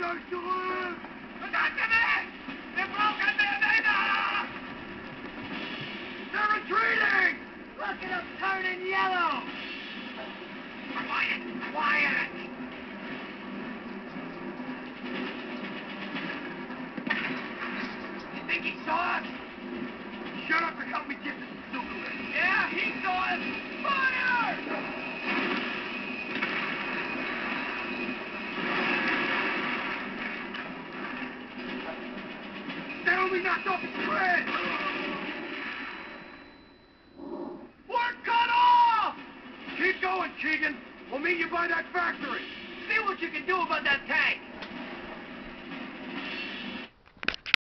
chose to lose! They're retreating! Look at them turning yellow! Quiet! Quiet! You think he saw us? Shut up and help me get this bazooka ready. Yeah, he saw us! Fire! That only knocked off his thread! We're cut off! Keep going, Keegan. We'll meet you by that factory. See what you can do about that tank.